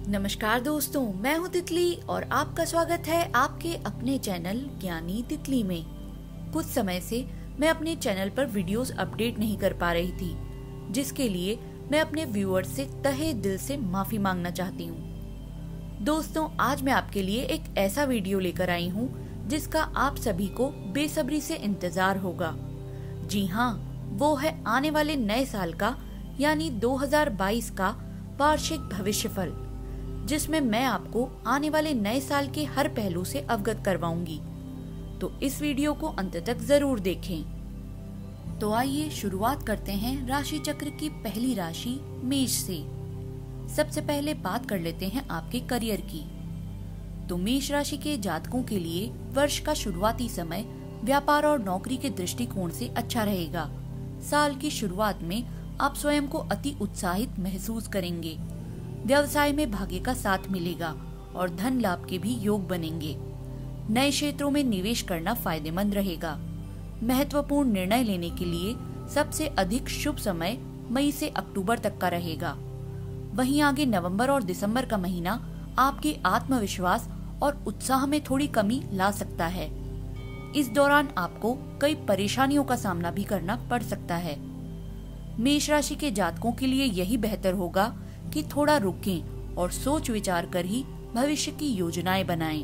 नमस्कार दोस्तों, मैं हूँ तितली और आपका स्वागत है आपके अपने चैनल ज्ञानी तितली में। कुछ समय से मैं अपने चैनल पर वीडियोस अपडेट नहीं कर पा रही थी, जिसके लिए मैं अपने व्यूअर्स से तहे दिल से माफी मांगना चाहती हूँ। दोस्तों, आज मैं आपके लिए एक ऐसा वीडियो लेकर आई हूँ जिसका आप सभी को बेसब्री से इंतजार होगा। जी हाँ, वो है आने वाले नए साल का यानी 2022 का वार्षिक भविष्यफल, जिसमें मैं आपको आने वाले नए साल के हर पहलू से अवगत करवाऊंगी। तो इस वीडियो को अंत तक जरूर देखें। तो आइए शुरुआत करते हैं राशि चक्र की पहली राशि मेष से। सबसे पहले बात कर लेते हैं आपके करियर की। तो मेष राशि के जातकों के लिए वर्ष का शुरुआती समय व्यापार और नौकरी के दृष्टिकोण से अच्छा रहेगा। साल की शुरुआत में आप स्वयं को अति उत्साहित महसूस करेंगे। व्यवसाय में भाग्य का साथ मिलेगा और धन लाभ के भी योग बनेंगे। नए क्षेत्रों में निवेश करना फायदेमंद रहेगा। महत्वपूर्ण निर्णय लेने के लिए सबसे अधिक शुभ समय मई से अक्टूबर तक का रहेगा। वहीं आगे नवंबर और दिसंबर का महीना आपके आत्मविश्वास और उत्साह में थोड़ी कमी ला सकता है। इस दौरान आपको कई परेशानियों का सामना भी करना पड़ सकता है। मेष राशि के जातकों के लिए यही बेहतर होगा कि थोड़ा रुकें और सोच विचार कर ही भविष्य की योजनाएं बनाएं।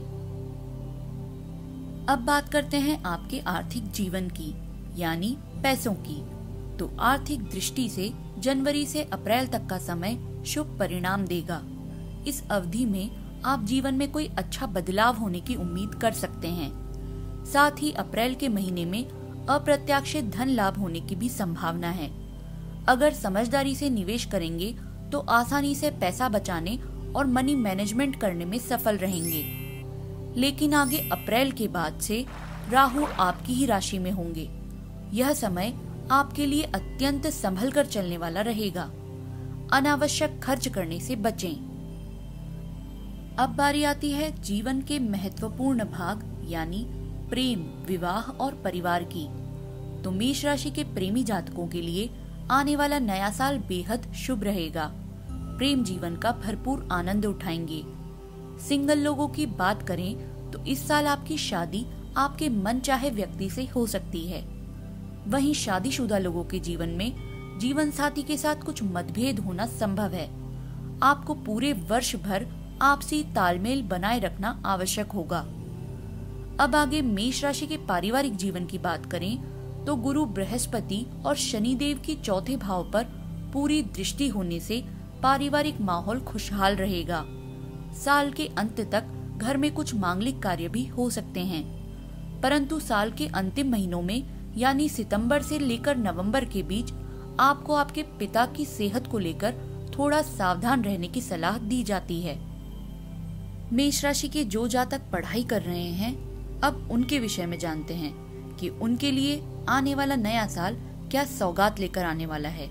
अब बात करते हैं आपके आर्थिक जीवन की, यानी पैसों की। तो आर्थिक दृष्टि से जनवरी से अप्रैल तक का समय शुभ परिणाम देगा। इस अवधि में आप जीवन में कोई अच्छा बदलाव होने की उम्मीद कर सकते हैं। साथ ही अप्रैल के महीने में अप्रत्याशित धन लाभ होने की भी संभावना है। अगर समझदारी से निवेश करेंगे तो आसानी से पैसा बचाने और मनी मैनेजमेंट करने में सफल रहेंगे। लेकिन आगे अप्रैल के बाद से राहु आपकी ही राशि में होंगे। यह समय आपके लिए अत्यंत संभल कर चलने वाला रहेगा। अनावश्यक खर्च करने से बचें। अब बारी आती है जीवन के महत्वपूर्ण भाग यानी प्रेम, विवाह और परिवार की। तो मेष राशि के प्रेमी जातकों के लिए आने वाला नया साल बेहद शुभ रहेगा। प्रेम जीवन का भरपूर आनंद उठाएंगे। सिंगल लोगों की बात करें तो इस साल आपकी शादी आपके मनचाहे व्यक्ति से हो सकती है। वहीं शादीशुदा लोगों के जीवन में जीवन साथी के साथ कुछ मतभेद होना संभव है। आपको पूरे वर्ष भर आपसी तालमेल बनाए रखना आवश्यक होगा। अब आगे मेष राशि के पारिवारिक जीवन की बात करें तो गुरु बृहस्पति और शनिदेव की चौथे भाव पर पूरी दृष्टि होने से पारिवारिक माहौल खुशहाल रहेगा। साल के अंत तक घर में कुछ मांगलिक कार्य भी हो सकते हैं, परंतु साल के अंतिम महीनों में यानी सितंबर से लेकर नवंबर के बीच आपको आपके पिता की सेहत को लेकर थोड़ा सावधान रहने की सलाह दी जाती है। मेष राशि के जो जातक पढ़ाई कर रहे हैं, अब उनके विषय में जानते हैं कि उनके लिए आने वाला नया साल क्या सौगात लेकर आने वाला है।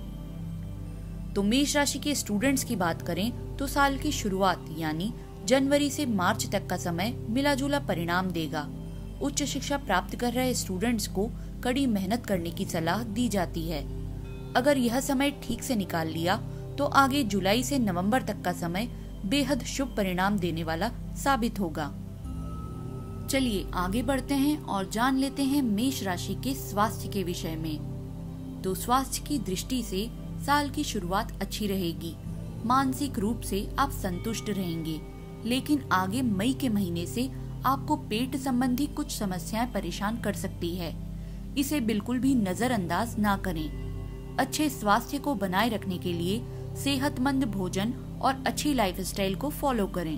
तो मेष राशि के स्टूडेंट्स की बात करें तो साल की शुरुआत यानी जनवरी से मार्च तक का समय मिला जुला परिणाम देगा। उच्च शिक्षा प्राप्त कर रहे स्टूडेंट्स को कड़ी मेहनत करने की सलाह दी जाती है। अगर यह समय ठीक से निकाल लिया तो आगे जुलाई से नवंबर तक का समय बेहद शुभ परिणाम देने वाला साबित होगा। चलिए आगे बढ़ते हैं और जान लेते हैं मेष राशि के स्वास्थ्य के विषय में। तो स्वास्थ्य की दृष्टि से साल की शुरुआत अच्छी रहेगी। मानसिक रूप से आप संतुष्ट रहेंगे, लेकिन आगे मई के महीने से आपको पेट संबंधी कुछ समस्याएं परेशान कर सकती है। इसे बिल्कुल भी नजरअंदाज ना करें। अच्छे स्वास्थ्य को बनाए रखने के लिए सेहतमंद भोजन और अच्छी लाइफस्टाइल को फॉलो करें।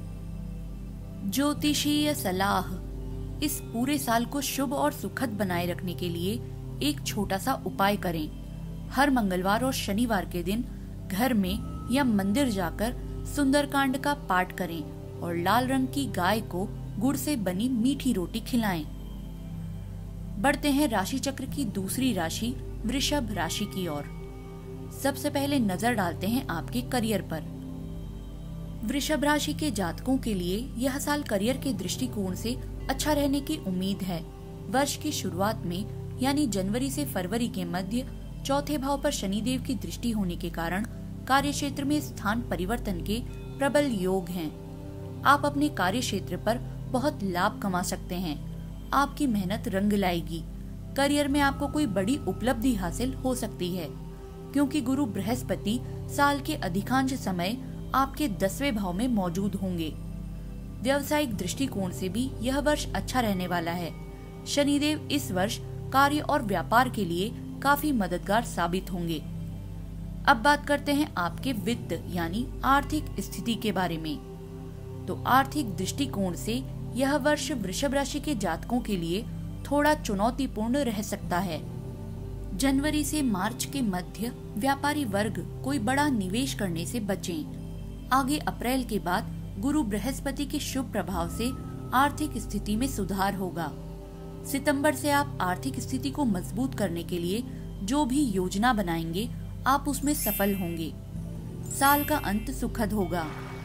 ज्योतिषीय सलाह। इस पूरे साल को शुभ और सुखद बनाए रखने के लिए एक छोटा सा उपाय करें। हर मंगलवार और शनिवार के दिन घर में या मंदिर जाकर सुंदरकांड का पाठ करें और लाल रंग की गाय को गुड़ से बनी मीठी रोटी खिलाएं। बढ़ते हैं राशि चक्र की दूसरी राशि वृषभ राशि की ओर। सबसे पहले नजर डालते हैं आपके करियर पर। वृषभ राशि के जातकों के लिए यह साल करियर के दृष्टिकोण से अच्छा रहने की उम्मीद है। वर्ष की शुरुआत में यानी जनवरी से फरवरी के मध्य चौथे भाव पर शनिदेव की दृष्टि होने के कारण कार्यक्षेत्र में स्थान परिवर्तन के प्रबल योग हैं। आप अपने कार्यक्षेत्र पर बहुत लाभ कमा सकते हैं। आपकी मेहनत रंग लाएगी। करियर में आपको कोई बड़ी उपलब्धि हासिल हो सकती है, क्योंकि गुरु बृहस्पति साल के अधिकांश समय आपके 10वें भाव में मौजूद होंगे। व्यावसायिक दृष्टिकोण से भी यह वर्ष अच्छा रहने वाला है। शनिदेव इस वर्ष कार्य और व्यापार के लिए काफी मददगार साबित होंगे। अब बात करते हैं आपके वित्त यानी आर्थिक स्थिति के बारे में। तो आर्थिक दृष्टिकोण से यह वर्ष वृषभ राशि के जातकों के लिए थोड़ा चुनौतीपूर्ण रह सकता है। जनवरी से मार्च के मध्य व्यापारी वर्ग कोई बड़ा निवेश करने से बचें। आगे अप्रैल के बाद गुरु बृहस्पति के शुभ प्रभाव से आर्थिक स्थिति में सुधार होगा। सितंबर से आप आर्थिक स्थिति को मजबूत करने के लिए जो भी योजना बनाएंगे आप उसमें सफल होंगे। साल का अंत सुखद होगा।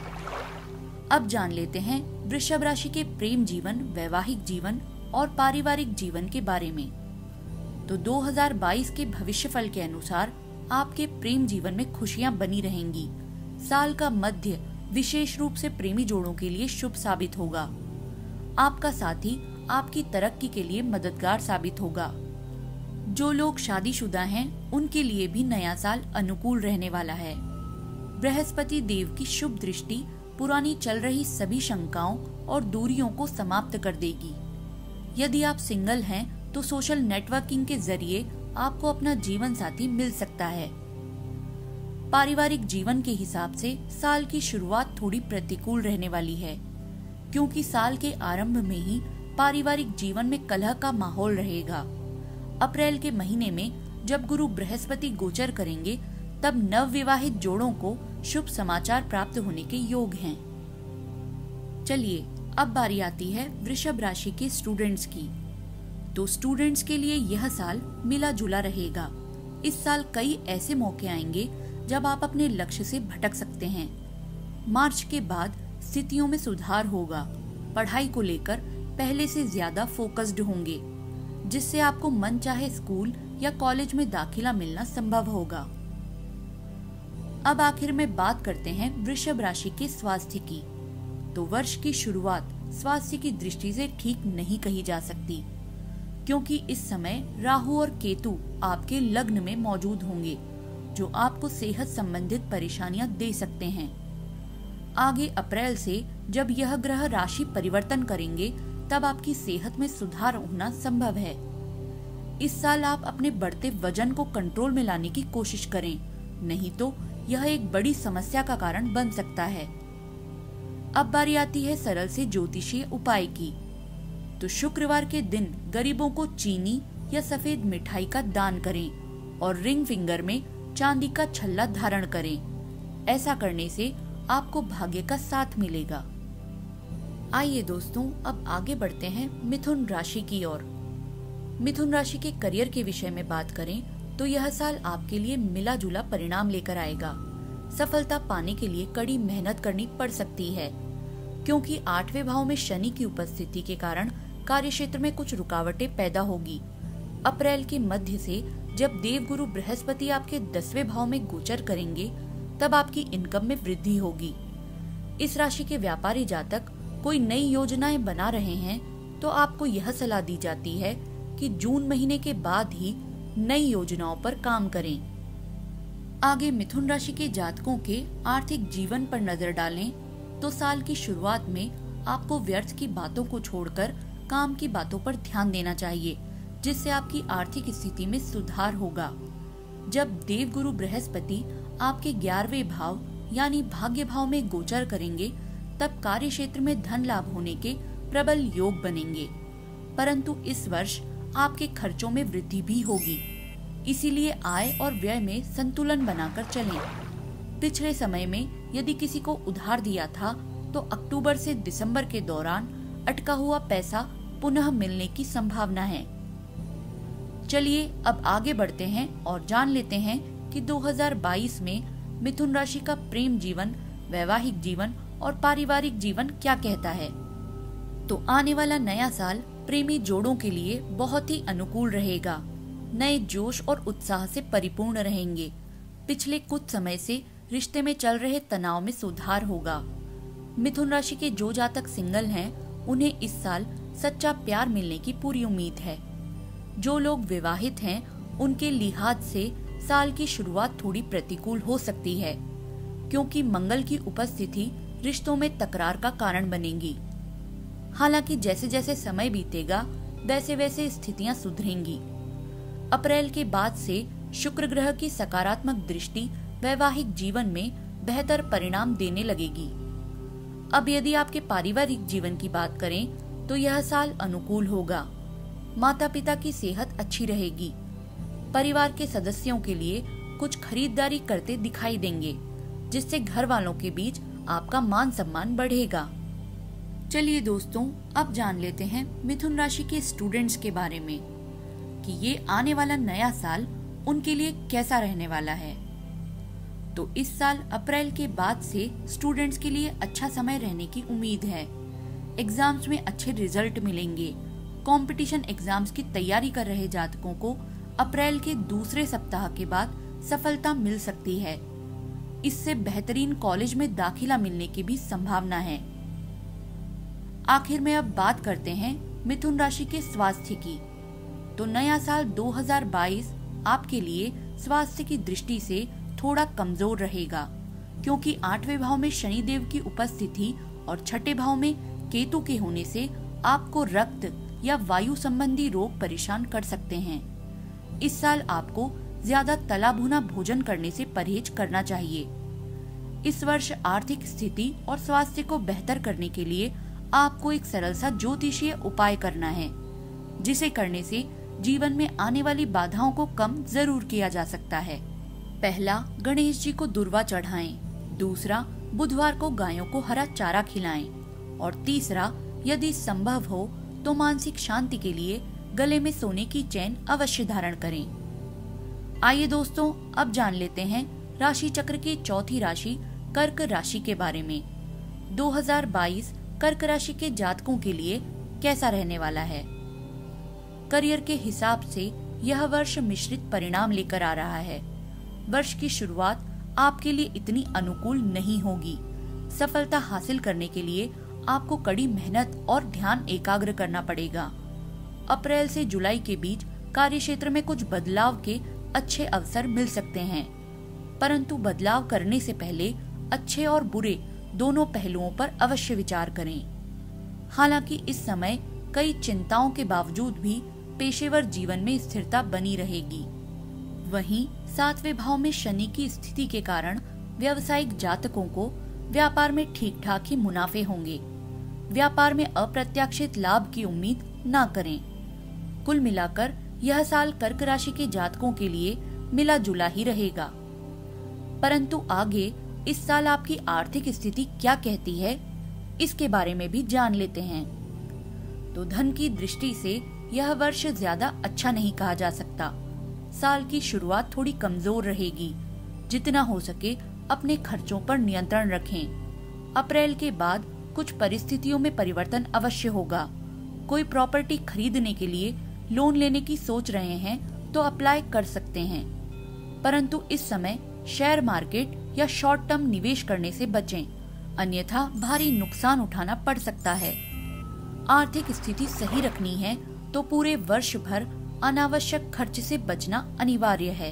अब जान लेते हैं वृषभ राशि के प्रेम जीवन, वैवाहिक जीवन और पारिवारिक जीवन के बारे में। तो 2022 के भविष्यफल के अनुसार आपके प्रेम जीवन में खुशियां बनी रहेंगी। साल का मध्य विशेष रूप से प्रेमी जोड़ों के लिए शुभ साबित होगा। आपका साथी आपकी तरक्की के लिए मददगार साबित होगा। जो लोग शादीशुदा हैं, उनके लिए भी नया साल अनुकूल रहने वाला है। बृहस्पति देव की शुभ दृष्टि पुरानी चल रही सभी शंकाओं और दूरियों को समाप्त कर देगी। यदि आप सिंगल हैं, तो सोशल नेटवर्किंग के जरिए आपको अपना जीवन साथी मिल सकता है। पारिवारिक जीवन के हिसाब से साल की शुरुआत थोड़ी प्रतिकूल रहने वाली है, क्योंकि साल के आरंभ में ही पारिवारिक जीवन में कलह का माहौल रहेगा। अप्रैल के महीने में जब गुरु बृहस्पति गोचर करेंगे, तब नवविवाहित जोड़ों को शुभ समाचार प्राप्त होने के योग हैं। चलिए अब बारी आती है वृषभ राशि के स्टूडेंट्स की। तो स्टूडेंट्स के लिए यह साल मिला जुला रहेगा। इस साल कई ऐसे मौके आएंगे जब आप अपने लक्ष्य से भटक सकते हैं। मार्च के बाद स्थितियों में सुधार होगा। पढ़ाई को लेकर पहले से ज्यादा फोकस्ड होंगे, जिससे आपको मनचाहे स्कूल या कॉलेज में दाखिला मिलना संभव होगा। अब आखिर में बात करते हैं वृषभ राशि के स्वास्थ्य की। तो वर्ष की शुरुआत स्वास्थ्य की दृष्टि से ठीक नहीं कही जा सकती, क्योंकि इस समय राहु और केतु आपके लग्न में मौजूद होंगे, जो आपको सेहत संबंधित परेशानियां दे सकते हैं। आगे अप्रैल से जब यह ग्रह राशि परिवर्तन करेंगे, तब आपकी सेहत में सुधार होना संभव है। इस साल आप अपने बढ़ते वजन को कंट्रोल में लाने की कोशिश करें, नहीं तो यह एक बड़ी समस्या का कारण बन सकता है। अब बारी आती है सरल से ज्योतिषीय उपाय की। तो शुक्रवार के दिन गरीबों को चीनी या सफेद मिठाई का दान करें और रिंग फिंगर में चांदी का छल्ला धारण करें। ऐसा करने से आपको भाग्य का साथ मिलेगा। आइए दोस्तों, अब आगे बढ़ते हैं मिथुन राशि की ओर। मिथुन राशि के करियर के विषय में बात करें तो यह साल आपके लिए मिला जुला परिणाम लेकर आएगा। सफलता पाने के लिए कड़ी मेहनत करनी पड़ सकती है, क्योंकि 8वें भाव में शनि की उपस्थिति के कारण कार्यक्षेत्र में कुछ रुकावटें पैदा होगी। अप्रैल के मध्य से जब देवगुरु बृहस्पति आपके 10वें भाव में गोचर करेंगे, तब आपकी इनकम में वृद्धि होगी। इस राशि के व्यापारी जातक कोई नई योजनाएं बना रहे हैं, तो आपको यह सलाह दी जाती है कि जून महीने के बाद ही नई योजनाओं पर काम करें। आगे मिथुन राशि के जातकों के आर्थिक जीवन पर नजर डालें तो साल की शुरुआत में आपको व्यर्थ की बातों को छोड़कर काम की बातों पर ध्यान देना चाहिए, जिससे आपकी आर्थिक स्थिति में सुधार होगा। जब देवगुरु बृहस्पति आपके 11वें भाव यानी भाग्य भाव में गोचर करेंगे, तब कार्य क्षेत्र में धन लाभ होने के प्रबल योग बनेंगे। परंतु इस वर्ष आपके खर्चों में वृद्धि भी होगी, इसीलिए आय और व्यय में संतुलन बनाकर चलें। पिछले समय में यदि किसी को उधार दिया था, तो अक्टूबर से दिसंबर के दौरान अटका हुआ पैसा पुनः मिलने की संभावना है। चलिए अब आगे बढ़ते हैं और जान लेते हैं कि 2022 में मिथुन राशि का प्रेम जीवन, वैवाहिक जीवन और पारिवारिक जीवन क्या कहता है। तो आने वाला नया साल प्रेमी जोड़ों के लिए बहुत ही अनुकूल रहेगा। नए जोश और उत्साह से परिपूर्ण रहेंगे। पिछले कुछ समय से रिश्ते में चल रहे तनाव में सुधार होगा। मिथुन राशि के जो जातक सिंगल हैं, उन्हें इस साल सच्चा प्यार मिलने की पूरी उम्मीद है। जो लोग विवाहित हैं, उनके लिहाज से साल की शुरुआत थोड़ी प्रतिकूल हो सकती है, क्योंकि मंगल की उपस्थिति रिश्तों में तकरार का कारण बनेगी। हालांकि जैसे जैसे समय बीतेगा, वैसे वैसे स्थितियां सुधरेंगी। अप्रैल के बाद से शुक्र ग्रह की सकारात्मक दृष्टि वैवाहिक जीवन में बेहतर परिणाम देने लगेगी। अब यदि आपके पारिवारिक जीवन की बात करें तो यह साल अनुकूल होगा। माता पिता की सेहत अच्छी रहेगी। परिवार के सदस्यों के लिए कुछ खरीदारी करते दिखाई देंगे, जिससे घर वालों के बीच आपका मान सम्मान बढ़ेगा। चलिए दोस्तों, अब जान लेते हैं मिथुन राशि के स्टूडेंट्स के बारे में कि ये आने वाला नया साल उनके लिए कैसा रहने वाला है। तो इस साल अप्रैल के बाद से स्टूडेंट्स के लिए अच्छा समय रहने की उम्मीद है। एग्जाम्स में अच्छे रिजल्ट मिलेंगे। कंपटीशन एग्जाम्स की तैयारी कर रहे जातकों को अप्रैल के दूसरे सप्ताह के बाद सफलता मिल सकती है। इससे बेहतरीन कॉलेज में दाखिला मिलने की भी संभावना है। आखिर में अब बात करते हैं मिथुन राशि के स्वास्थ्य की। तो नया साल 2022 आपके लिए स्वास्थ्य की दृष्टि से थोड़ा कमजोर रहेगा, क्योंकि 8वें भाव में शनिदेव की उपस्थिति और 6ठे भाव में केतु के होने से आपको रक्त या वायु संबंधी रोग परेशान कर सकते हैं। इस साल आपको ज्यादा तला भुना भोजन करने से परहेज करना चाहिए। इस वर्ष आर्थिक स्थिति और स्वास्थ्य को बेहतर करने के लिए आपको एक सरल सा ज्योतिषीय उपाय करना है, जिसे करने से जीवन में आने वाली बाधाओं को कम जरूर किया जा सकता है। पहला, गणेश जी को दुर्वा चढ़ाएं। दूसरा, बुधवार को गायों को हरा चारा खिलाएं। और तीसरा, यदि संभव हो तो मानसिक शांति के लिए गले में सोने की चैन अवश्य धारण करें। आइए दोस्तों, अब जान लेते हैं राशि चक्र की चौथी राशि कर्क राशि के बारे में। 2022 कर्क राशि के जातकों के लिए कैसा रहने वाला है। करियर के हिसाब से यह वर्ष मिश्रित परिणाम लेकर आ रहा है। वर्ष की शुरुआत आपके लिए इतनी अनुकूल नहीं होगी। सफलता हासिल करने के लिए आपको कड़ी मेहनत और ध्यान एकाग्र करना पड़ेगा। अप्रैल से जुलाई के बीच कार्यक्षेत्र में कुछ बदलाव के अच्छे अवसर मिल सकते हैं, परंतु बदलाव करने से पहले अच्छे और बुरे दोनों पहलुओं पर अवश्य विचार करें। हालांकि इस समय कई चिंताओं के बावजूद भी पेशेवर जीवन में स्थिरता बनी रहेगी। वहीं 7वें भाव में शनि की स्थिति के कारण व्यावसायिक जातकों को व्यापार में ठीक ठाक ही मुनाफे होंगे। व्यापार में अप्रत्याशित लाभ की उम्मीद न करें। कुल मिलाकर यह साल कर्क राशि के जातकों के लिए मिला जुला ही रहेगा। परंतु आगे इस साल आपकी आर्थिक स्थिति क्या कहती है, इसके बारे में भी जान लेते हैं। तो धन की दृष्टि से यह वर्ष ज्यादा अच्छा नहीं कहा जा सकता। साल की शुरुआत थोड़ी कमजोर रहेगी। जितना हो सके अपने खर्चों पर नियंत्रण रखें। अप्रैल के बाद कुछ परिस्थितियों में परिवर्तन अवश्य होगा। कोई प्रॉपर्टी खरीदने के लिए लोन लेने की सोच रहे हैं तो अप्लाई कर सकते हैं, परंतु इस समय शेयर मार्केट या शॉर्ट टर्म निवेश करने से बचें, अन्यथा भारी नुकसान उठाना पड़ सकता है। आर्थिक स्थिति सही रखनी है तो पूरे वर्ष भर अनावश्यक खर्च से बचना अनिवार्य है।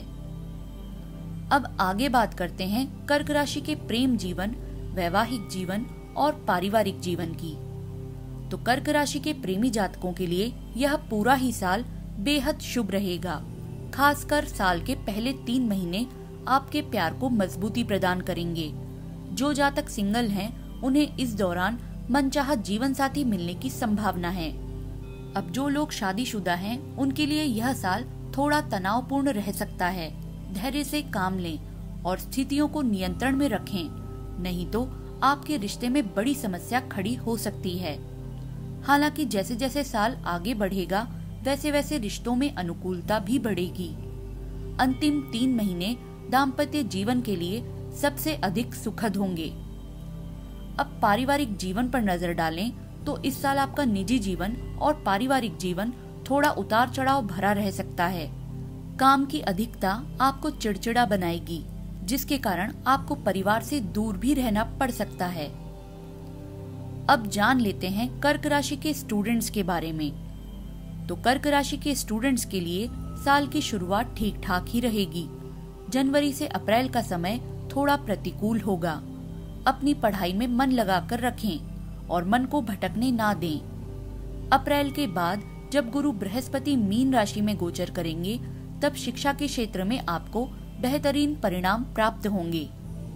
अब आगे बात करते हैं कर्क राशि के प्रेम जीवन, वैवाहिक जीवन और पारिवारिक जीवन की। तो कर्क राशि के प्रेमी जातकों के लिए यह पूरा ही साल बेहद शुभ रहेगा। खासकर साल के पहले 3 महीने आपके प्यार को मजबूती प्रदान करेंगे। जो जातक सिंगल हैं, उन्हें इस दौरान मनचाहा जीवन साथी मिलने की संभावना है। अब जो लोग शादीशुदा हैं, उनके लिए यह साल थोड़ा तनावपूर्ण रह सकता है। धैर्य से काम लें और स्थितियों को नियंत्रण में रखें, नहीं तो आपके रिश्ते में बड़ी समस्या खड़ी हो सकती है। हालांकि जैसे जैसे साल आगे बढ़ेगा, वैसे वैसे रिश्तों में अनुकूलता भी बढ़ेगी। अंतिम 3 महीने दाम्पत्य जीवन के लिए सबसे अधिक सुखद होंगे। अब पारिवारिक जीवन पर नजर डालें तो इस साल आपका निजी जीवन और पारिवारिक जीवन थोड़ा उतार चढ़ाव भरा रह सकता है। काम की अधिकता आपको चिड़चिड़ा बनाएगी, जिसके कारण आपको परिवार से दूर भी रहना पड़ सकता है। अब जान लेते हैं कर्क राशि के स्टूडेंट्स के बारे में। तो कर्क राशि के स्टूडेंट्स के लिए साल की शुरुआत ठीक ठाक ही रहेगी। जनवरी से अप्रैल का समय थोड़ा प्रतिकूल होगा। अपनी पढ़ाई में मन लगाकर रखें और मन को भटकने ना दें। अप्रैल के बाद जब गुरु बृहस्पति मीन राशि में गोचर करेंगे, तब शिक्षा के क्षेत्र में आपको बेहतरीन परिणाम प्राप्त होंगे।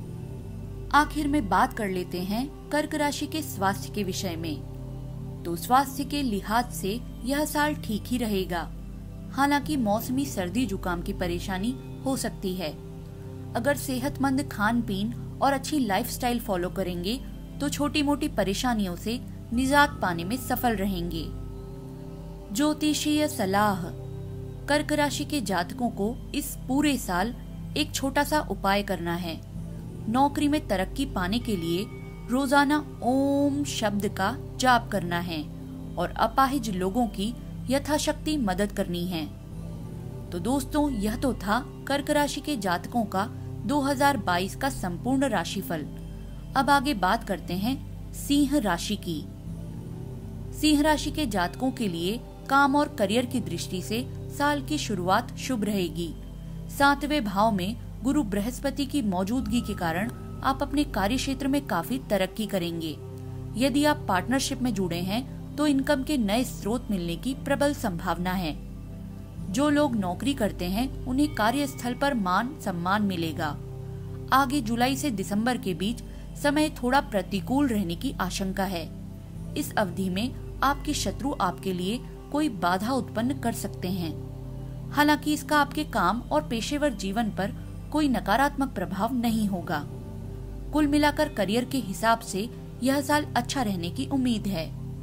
आखिर में बात कर लेते हैं कर्क राशि के स्वास्थ्य के विषय में। तो स्वास्थ्य के लिहाज से यह साल ठीक ही रहेगा। हालांकि मौसमी सर्दी जुकाम की परेशानी हो सकती है। अगर सेहतमंद खान पीन और अच्छी लाइफस्टाइल फॉलो करेंगे तो छोटी मोटी परेशानियों से निजात पाने में सफल रहेंगे। ज्योतिषीय सलाह। कर्क राशि के जातकों को इस पूरे साल एक छोटा सा उपाय करना है। नौकरी में तरक्की पाने के लिए रोजाना ओम शब्द का जाप करना है और अपाहिज लोगों की यथाशक्ति मदद करनी है। तो दोस्तों, यह तो था कर्क राशि के जातकों का 2022 का संपूर्ण राशिफल। अब आगे बात करते हैं सिंह राशि की। सिंह राशि के जातकों के लिए काम और करियर की दृष्टि से साल की शुरुआत शुभ रहेगी। 7वें भाव में गुरु बृहस्पति की मौजूदगी के कारण आप अपने कार्य क्षेत्र में काफी तरक्की करेंगे। यदि आप पार्टनरशिप में जुड़े हैं तो इनकम के नए स्रोत मिलने की प्रबल संभावना है। जो लोग नौकरी करते हैं उन्हें कार्यस्थल पर मान सम्मान मिलेगा। आगे जुलाई से दिसंबर के बीच समय थोड़ा प्रतिकूल रहने की आशंका है। इस अवधि में आपके शत्रु आपके लिए कोई बाधा उत्पन्न कर सकते हैं। हालांकि इसका आपके काम और पेशेवर जीवन पर कोई नकारात्मक प्रभाव नहीं होगा। कुल मिलाकर करियर के हिसाब से यह साल अच्छा रहने की उम्मीद है।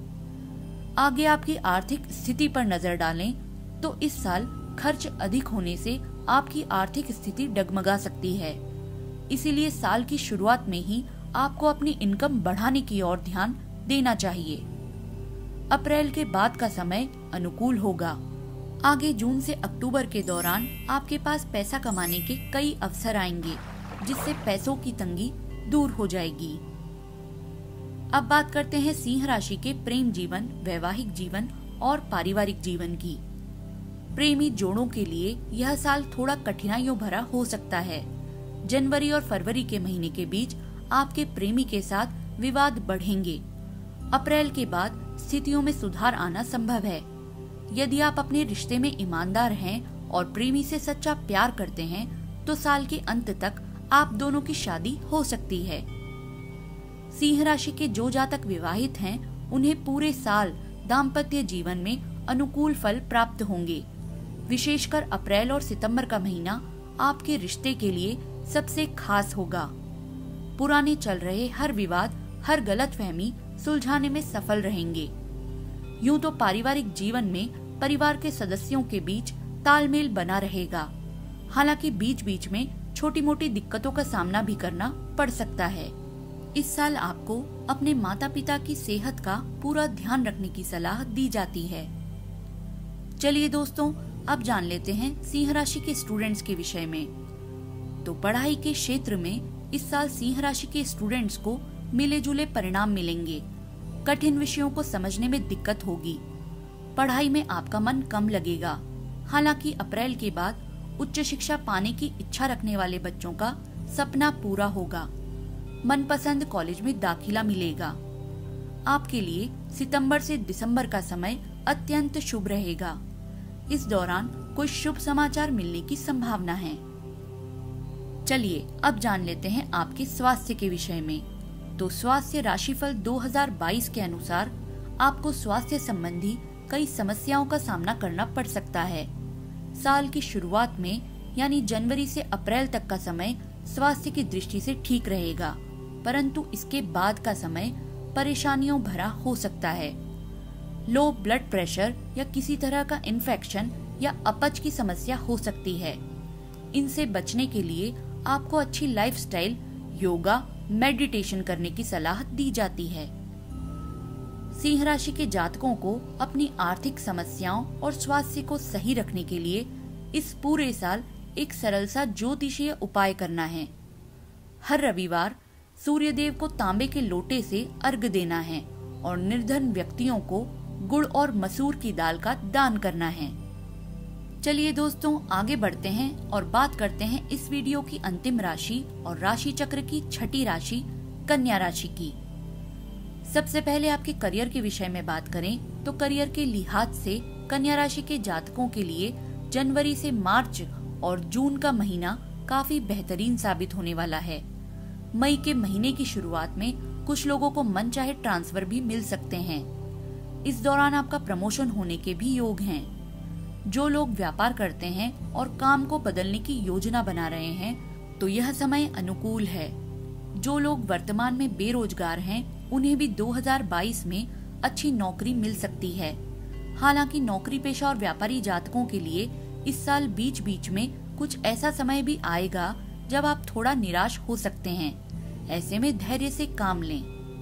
आगे आपकी आर्थिक स्थिति पर नजर डालें तो इस साल खर्च अधिक होने से आपकी आर्थिक स्थिति डगमगा सकती है। इसीलिए साल की शुरुआत में ही आपको अपनी इनकम बढ़ाने की ओर ध्यान देना चाहिए। अप्रैल के बाद का समय अनुकूल होगा। आगे जून से अक्टूबर के दौरान आपके पास पैसा कमाने के कई अवसर आएंगे, जिससे पैसों की तंगी दूर हो जाएगी। अब बात करते हैं सिंह राशि के प्रेम जीवन, वैवाहिक जीवन और पारिवारिक जीवन की। प्रेमी जोड़ों के लिए यह साल थोड़ा कठिनाइयों भरा हो सकता है। जनवरी और फरवरी के महीने के बीच आपके प्रेमी के साथ विवाद बढ़ेंगे। अप्रैल के बाद स्थितियों में सुधार आना संभव है। यदि आप अपने रिश्ते में ईमानदार हैं और प्रेमी से सच्चा प्यार करते हैं तो साल के अंत तक आप दोनों की शादी हो सकती है। सिंह राशि के जो जातक विवाहित हैं, उन्हें पूरे साल दाम्पत्य जीवन में अनुकूल फल प्राप्त होंगे। विशेषकर अप्रैल और सितंबर का महीना आपके रिश्ते के लिए सबसे खास होगा। पुराने चल रहे हर विवाद, हर गलतफहमी सुलझाने में सफल रहेंगे। यूं तो पारिवारिक जीवन में परिवार के सदस्यों के बीच तालमेल बना रहेगा। हालांकि बीच बीच में छोटी मोटी दिक्कतों का सामना भी करना पड़ सकता है। इस साल आपको अपने माता पिता की सेहत का पूरा ध्यान रखने की सलाह दी जाती है। चलिए दोस्तों, अब जान लेते हैं सिंह राशि के स्टूडेंट्स के विषय में। तो पढ़ाई के क्षेत्र में इस साल सिंह राशि के स्टूडेंट्स को मिले जुले परिणाम मिलेंगे। कठिन विषयों को समझने में दिक्कत होगी। पढ़ाई में आपका मन कम लगेगा। हालांकि अप्रैल के बाद उच्च शिक्षा पाने की इच्छा रखने वाले बच्चों का सपना पूरा होगा। मनपसंद कॉलेज में दाखिला मिलेगा। आपके लिए सितंबर से दिसंबर का समय अत्यंत शुभ रहेगा। इस दौरान कुछ शुभ समाचार मिलने की संभावना है। चलिए अब जान लेते हैं आपके स्वास्थ्य के विषय में। तो स्वास्थ्य राशिफल 2022 के अनुसार आपको स्वास्थ्य संबंधी कई समस्याओं का सामना करना पड़ सकता है। साल की शुरुआत में यानी जनवरी से अप्रैल तक का समय स्वास्थ्य की दृष्टि से ठीक रहेगा, परंतु इसके बाद का समय परेशानियों भरा हो सकता है। लो ब्लड प्रेशर या किसी तरह का इन्फेक्शन या अपच की समस्या हो सकती है। इनसे बचने के लिए आपको अच्छी लाइफस्टाइल, योगा, मेडिटेशन करने की सलाह दी जाती है। सिंह राशि के जातकों को अपनी आर्थिक समस्याओं और स्वास्थ्य को सही रखने के लिए इस पूरे साल एक सरल सा ज्योतिषीय उपाय करना है। हर रविवार सूर्यदेव को तांबे के लोटे से अर्घ्य देना है और निर्धन व्यक्तियों को गुड़ और मसूर की दाल का दान करना है। चलिए दोस्तों, आगे बढ़ते हैं और बात करते हैं इस वीडियो की अंतिम राशि और राशि चक्र की छठी राशि कन्या राशि की। सबसे पहले आपके करियर के विषय में बात करें तो करियर के लिहाज से कन्या राशि के जातकों के लिए जनवरी से मार्च और जून का महीना काफी बेहतरीन साबित होने वाला है। मई के महीने की शुरुआत में कुछ लोगों को मनचाहे ट्रांसफर भी मिल सकते हैं। इस दौरान आपका प्रमोशन होने के भी योग हैं। जो लोग व्यापार करते हैं और काम को बदलने की योजना बना रहे हैं तो यह समय अनुकूल है। जो लोग वर्तमान में बेरोजगार हैं उन्हें भी 2022 में अच्छी नौकरी मिल सकती है। हालांकि नौकरी पेशा और व्यापारी जातकों के लिए इस साल बीच बीच में कुछ ऐसा समय भी आएगा जब आप थोड़ा निराश हो सकते हैं। ऐसे में धैर्य से काम लें।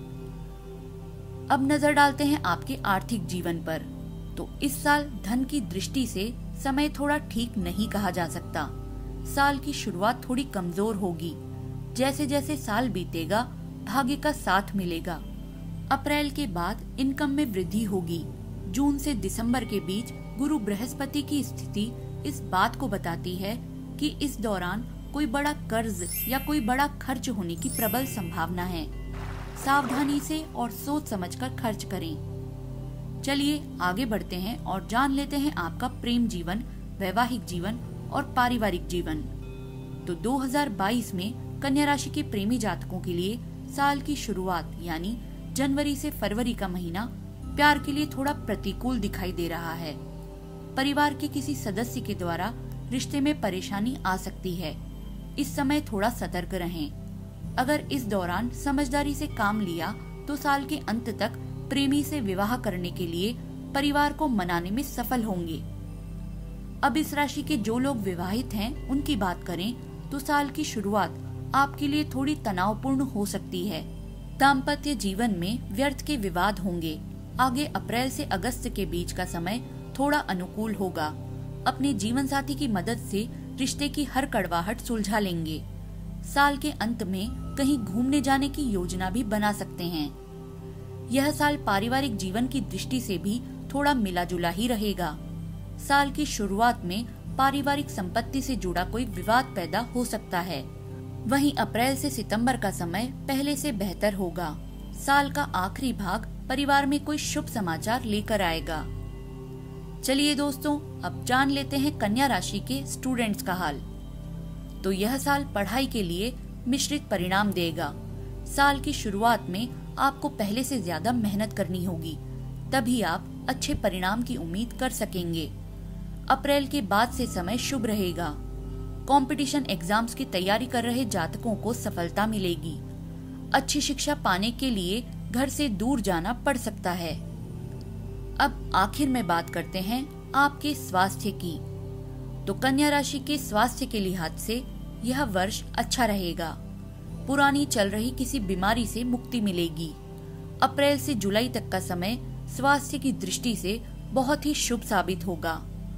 अब नजर डालते हैं आपके आर्थिक जीवन पर। तो इस साल धन की दृष्टि से समय थोड़ा ठीक नहीं कहा जा सकता। साल की शुरुआत थोड़ी कमजोर होगी। जैसे जैसे साल बीतेगा भाग्य का साथ मिलेगा। अप्रैल के बाद इनकम में वृद्धि होगी। जून से दिसंबर के बीच गुरु बृहस्पति की स्थिति इस बात को बताती है कि इस दौरान कोई बड़ा कर्ज या कोई बड़ा खर्च होने की प्रबल संभावना है। सावधानी से और सोच समझकर खर्च करें। चलिए आगे बढ़ते हैं और जान लेते हैं आपका प्रेम जीवन, वैवाहिक जीवन और पारिवारिक जीवन। तो 2022 में कन्या राशि के प्रेमी जातकों के लिए साल की शुरुआत यानी जनवरी से फरवरी का महीना प्यार के लिए थोड़ा प्रतिकूल दिखाई दे रहा है। परिवार के किसी सदस्य के द्वारा रिश्ते में परेशानी आ सकती है। इस समय थोड़ा सतर्क रहें। अगर इस दौरान समझदारी से काम लिया तो साल के अंत तक प्रेमी से विवाह करने के लिए परिवार को मनाने में सफल होंगे। अब इस राशि के जो लोग विवाहित हैं उनकी बात करें तो साल की शुरुआत आपके लिए थोड़ी तनावपूर्ण हो सकती है। दाम्पत्य जीवन में व्यर्थ के विवाद होंगे। आगे अप्रैल से अगस्त के बीच का समय थोड़ा अनुकूल होगा। अपने जीवन साथी की मदद से रिश्ते की हर कड़वाहट सुलझा लेंगे। साल के अंत में कहीं घूमने जाने की योजना भी बना सकते हैं। यह साल पारिवारिक जीवन की दृष्टि से भी थोड़ा मिला जुला ही रहेगा। साल की शुरुआत में पारिवारिक संपत्ति से जुड़ा कोई विवाद पैदा हो सकता है। वहीं अप्रैल से सितंबर का समय पहले से बेहतर होगा। साल का आखिरी भाग परिवार में कोई शुभ समाचार लेकर आएगा। चलिए दोस्तों, अब जान लेते हैं कन्या राशि के स्टूडेंट्स का हाल। तो यह साल पढ़ाई के लिए मिश्रित परिणाम देगा। साल की शुरुआत में आपको पहले से ज्यादा मेहनत करनी होगी, तभी आप अच्छे परिणाम की उम्मीद कर सकेंगे। अप्रैल के बाद से समय शुभ रहेगा। कंपटीशन एग्जाम्स की तैयारी कर रहे जातकों को सफलता मिलेगी। अच्छी शिक्षा पाने के लिए घर से दूर जाना पड़ सकता है। अब आखिर में बात करते हैं आपके स्वास्थ्य की। तो कन्या राशि के स्वास्थ्य के लिहाज से यह वर्ष अच्छा रहेगा। पुरानी चल रही किसी बीमारी से मुक्ति मिलेगी। अप्रैल से जुलाई तक का समय स्वास्थ्य की दृष्टि से बहुत ही शुभ साबित होगा।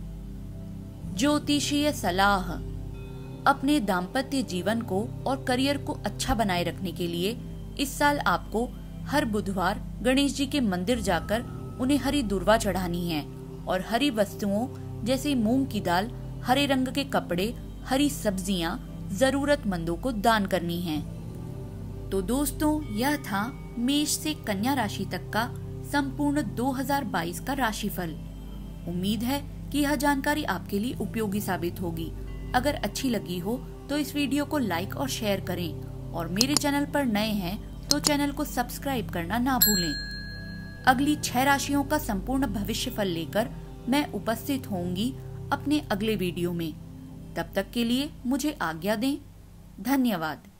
ज्योतिषीय सलाह। अपने दाम्पत्य जीवन को और करियर को अच्छा बनाए रखने के लिए इस साल आपको हर बुधवार गणेश जी के मंदिर जाकर उन्हें हरी दुर्वा चढ़ानी है और हरी वस्तुओं जैसे मूंग की दाल, हरे रंग के कपड़े, हरी सब्जियां जरूरतमंदों को दान करनी है। तो दोस्तों, यह था मेष से कन्या राशि तक का संपूर्ण 2022 का राशिफल। उम्मीद है कि यह जानकारी आपके लिए उपयोगी साबित होगी। अगर अच्छी लगी हो तो इस वीडियो को लाइक और शेयर करें और मेरे चैनल पर नए हैं तो चैनल को सब्सक्राइब करना ना भूलें। अगली 6 राशियों का संपूर्ण भविष्यफल लेकर मैं उपस्थित होंगी अपने अगले वीडियो में। तब तक के लिए मुझे आज्ञा दें। धन्यवाद।